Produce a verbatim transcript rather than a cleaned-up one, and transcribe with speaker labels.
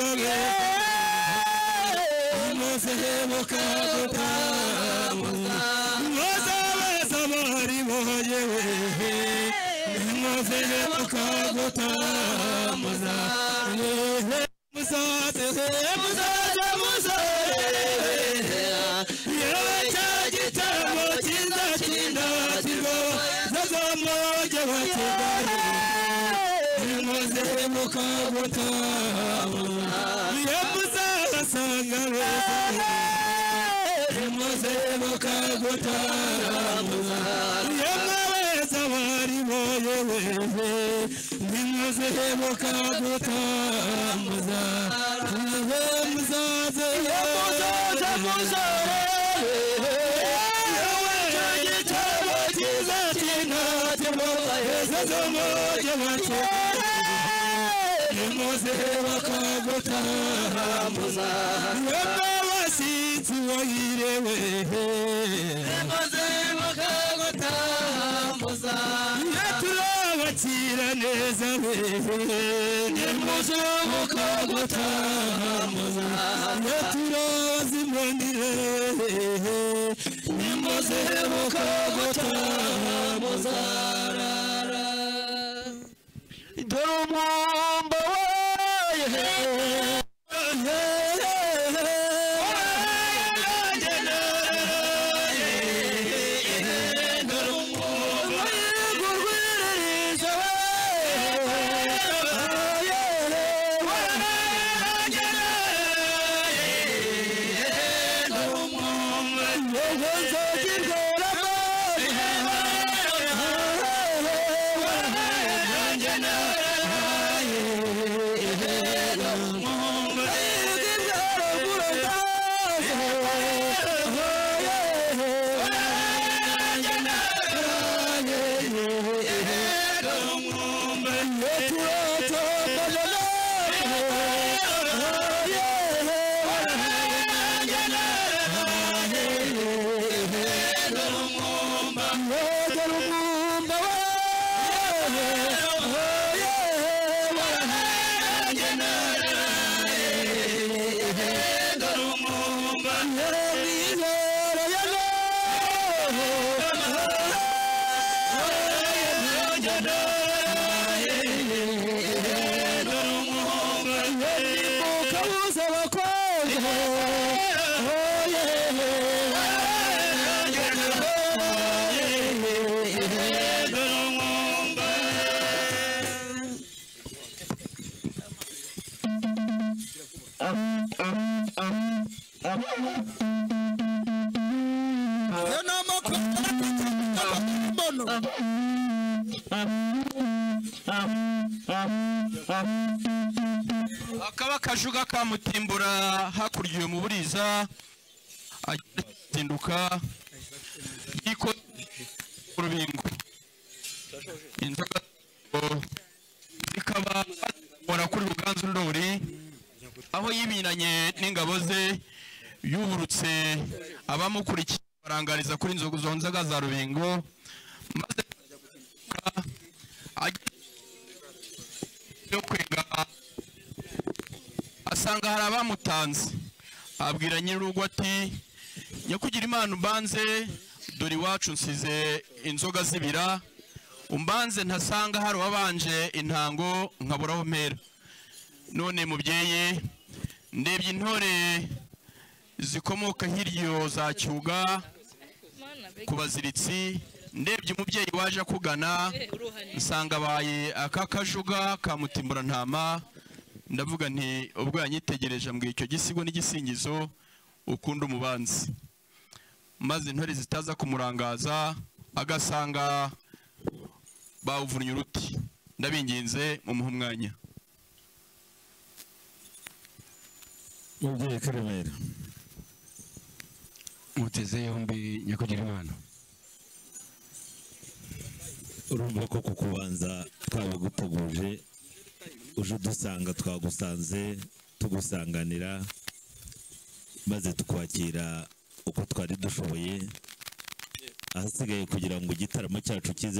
Speaker 1: muze mukagutamuza muze beza bari boyewe muze mukagutamuza muzaze muzaze muzaze yewe cyagitamo cyiza kindatirwa zazamoje bakigali muze mukagutamuza yemuzasanga beza muze mukagutamuza yemweza bari boyewe nimuze mukagutamuza muzaze muzaze muzaze yewe cyagitamo cyiza kindatirwa zazamoje bakigali muze bakagutamuza wema wasitsi wayirewe muze bakagutamuza turabakira neza muze bakagutamuza turazimandire muze bakagutamuza dore umwamba akaba kajuga kamutimbura hakurya mu buriza atinduka yiko urubingo inzoga ikaba bora kuri Ruganzu Ndori aho yibinanye n'ingabo ze yuburutse abamukurikiye barangariza kuri inzoga zonzaga za Rubingo maze yo kwega asanga hari abamutanze abwira nyirugo ati nyakugira Imana umbanze dore iwacu nsize inzoga zibira umbanze ntasanga hari wabanje intango nkaburaho mpera none mubyeyi ndebye intore zikomoka hiryo za Cyuga kubaziritsi ndebye umubyeyi waje kugana nsanga baye akakajuga kamutimbura ntama ndavuga nti ubwo yanyitegereje mbwe icyo gisigo n'igisingizo ukunda umubanzi maze intore zitaza kumurangaza agasanga bawuvunye uruti ndabinginze mu muhumwanya
Speaker 2: mubyeyi Karemera muteze yombi nyakugira Imana urumva ko kukubanza twabiguteguje uje dusanga twagusanze tugusanganira maze tukwakira uko twari dushoboye ahasigaye kugira ngo igitaramo cyacu kize